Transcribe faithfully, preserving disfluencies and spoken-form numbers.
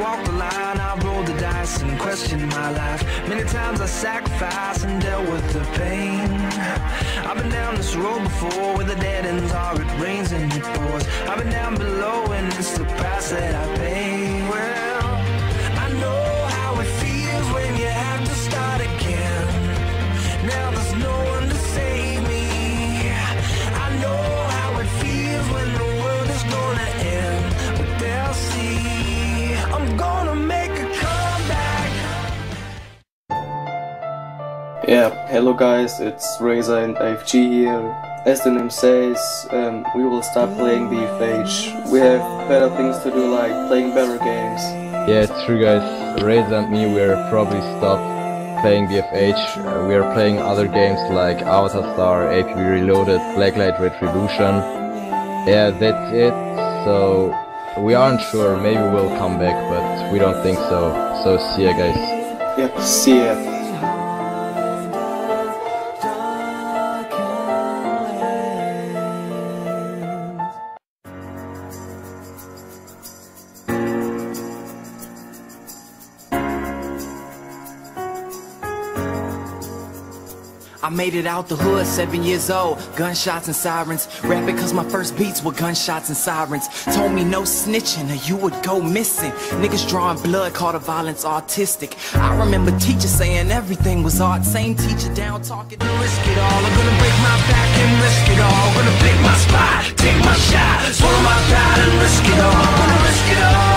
walked the line, I rolled the dice and questioned my life. Many times I sacrificed and dealt with the pain. I've been down this road before, where the dead ends are, it rains and it pours. I've been down below and it's the price that I pay. Well, I know how it feels when you have to start again. Now there's no one to save me. I know how it feels when the world is gonna end, but they'll see I'm gonna make a comeback. Yeah, hello guys, it's Razor and A F G here. As the name says, um, we will start playing B F H. We have better things to do, like playing better games. Yeah, it's true guys, Razor and me will probably stop playing B F H. Uh, we are playing other games like Avatar Star, A P B Reloaded, Blacklight Retribution. Yeah, that's it. So we aren't sure, maybe we'll come back, but we don't think so. So see ya guys. Yep, see ya. I made it out the hood, seven years old, gunshots and sirens. Rapping cause my first beats were gunshots and sirens. Told me no snitching or you would go missing. Niggas drawing blood, call the violence artistic. I remember teachers saying everything was art. Same teacher down talking to risk it all. I'm gonna break my back and risk it all. Gonna pick my spot, take my shot, swallow my pride and risk it all. Gonna risk it all.